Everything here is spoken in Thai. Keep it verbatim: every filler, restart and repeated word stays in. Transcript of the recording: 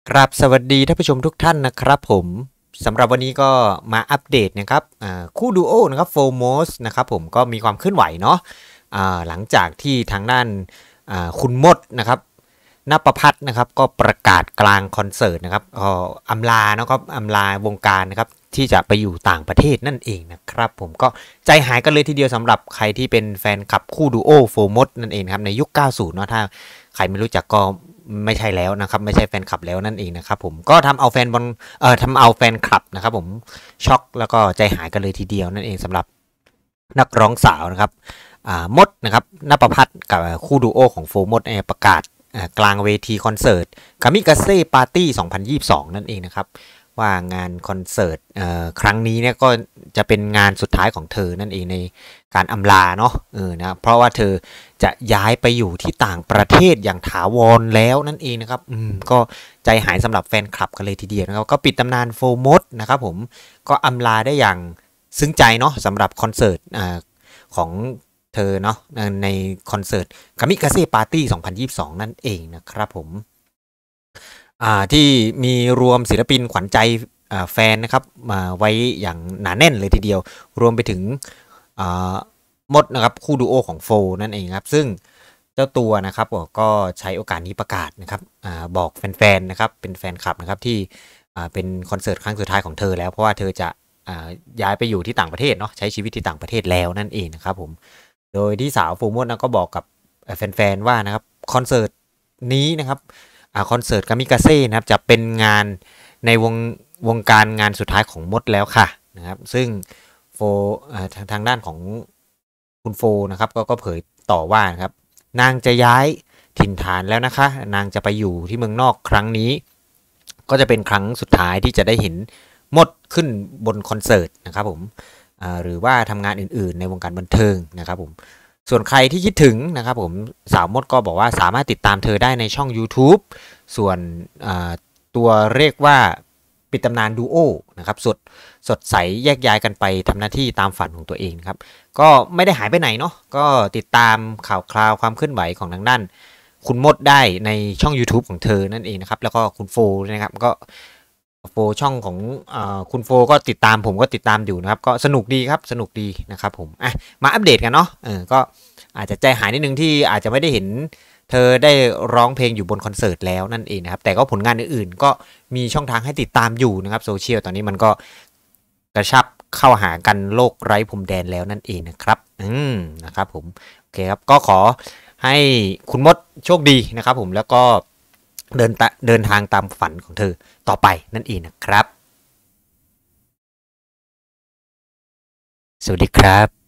ครับสวัสดีท่านผู้ชมทุกท่านนะครับผมสำหรับวันนี้ก็มาอัปเดตนะครับคู่ดูโอนะครับโฟร์โมสนะครับผมก็มีความเคลื่อนไหวเนาะหลังจากที่ทางด้านคุณมดนะครับณประพัฒน์นะครับก็ประกาศกลางคอนเสิร์ตนะครับอำลาเนาะครับอำลาวงการนะครับที่จะไปอยู่ต่างประเทศนั่นเองนะครับผมก็ใจหายกันเลยทีเดียวสำหรับใครที่เป็นแฟนคลับคู่ดูโอโฟร์มดนั่นเองครับในยุคเก้าสิบเนาะถ้าใครไม่รู้จักก็ไม่ใช่แล้วนะครับไม่ใช่แฟนคลับแล้วนั่นเองนะครับผมก็ทำเอาแฟนบอลเอ่อทำเอาแฟนคลับนะครับผมช็อกแล้วก็ใจหายกันเลยทีเดียวนั่นเองสำหรับนักร้องสาวนะครับมดนะครับณประพัฒน์กับคู่ดูโอของโฟมดประกาศกลางเวทีคอนเสิร์ตคามิกาเซ่ปาร์ตี้สองพันยี่สิบสองนั่นเองนะครับว่างานคอนเสิร์ตครั้งนี้เนี่ยก็จะเป็นงานสุดท้ายของเธอนั่นเองในการอำลาเนาะเออนะเพราะว่าเธอจะย้ายไปอยู่ที่ต่างประเทศอย่างถาวรแล้วนั่นเองนะครับอืมก็ใจหายสำหรับแฟนคลับกันเลยทีเดียวนะครับก็ปิดตำนานโฟมดนะครับผมก็อำลาได้อย่างซึ้งใจเนาะสำหรับคอนเสิร์ตของเธอเนาะในคอนเสิร์ตคามิกาเซ่ปาร์ตี้สองพันยี่สิบสองนั่นเองนะครับผมที่มีรวมศิลปินขวัญใจแฟนนะครับมาไว้อย่างหนาแน่นเลยทีเดียวรวมไปถึงมดนะครับคู่ดูโอของโฟนั่นเองครับซึ่งเจ้าตัวนะครับก็ใช้โอกาสนี้ประกาศนะครับอบอกแฟนๆนะครับเป็นแฟนคลับนะครับที่เป็นคอนเสิร์ตครั้งสุดท้ายของเธอแล้วเพราะว่าเธอจะย้ายไปอยู่ที่ต่างประเทศเนาะใช้ชีวิตที่ต่างประเทศแล้วนั่นเองนะครับผมโดยที่สาวโฟมดนะก็บอกกับแฟนๆว่านะครับคอนเสิร์ตนี้นะครับคอนเสิร์ตกามิกาเซ่นะครับจะเป็นงานในวงวงการงานสุดท้ายของมดแล้วค่ะนะครับซึ่งโฟทางทางด้านของคุณโฟนะครับก็ก็เผยต่อว่านะครับนางจะย้ายถิ่นฐานแล้วนะคะนางจะไปอยู่ที่เมืองนอกครั้งนี้ก็จะเป็นครั้งสุดท้ายที่จะได้เห็นมดขึ้นบนคอนเสิร์ตนะครับผมหรือว่าทำงานอื่นๆในวงการบันเทิงนะครับผมส่วนใครที่คิดถึงนะครับผมสาวมดก็บอกว่าสามารถติดตามเธอได้ในช่อง YouTube ส่วนตัวเรียกว่าปิดตำนานดูโอนะครับสดสดใสแยกย้ายกันไปทำหน้าที่ตามฝันของตัวเองครับก็ไม่ได้หายไปไหนเนาะก็ติดตามข่าวคราวความเคลื่อนไหวของทางด้านคุณมดได้ในช่อง YouTube ของเธอนั่นเองนะครับแล้วก็คุณโฟนะครับก็โฟช่องของอคุณโฟก็ติดตามผมก็ติดตามอยู่นะครับก็สนุกดีครับสนุกดีนะครับผมอ่ะมาอัปเดตกันเนาะเออก็อาจจะใจหายนิดนึงที่อาจจะไม่ได้เห็นเธอได้ร้องเพลงอยู่บนคอนเสิร์ตแล้วนั่นเองนะครับแต่ก็ผลงานอื่นๆก็มีช่องทางให้ติดตามอยู่นะครับโซเชียลตอนนี้มันก็กระชับเข้าหากันโลกไร้พรมแดนแล้วนั่นเองนะครับอืมนะครับผมโอเคครับก็ขอให้คุณมดโชคดีนะครับผมแล้วก็เดินเดินทางตามฝันของเธอต่อไปนั่นเองนะครับสวัสดีครับ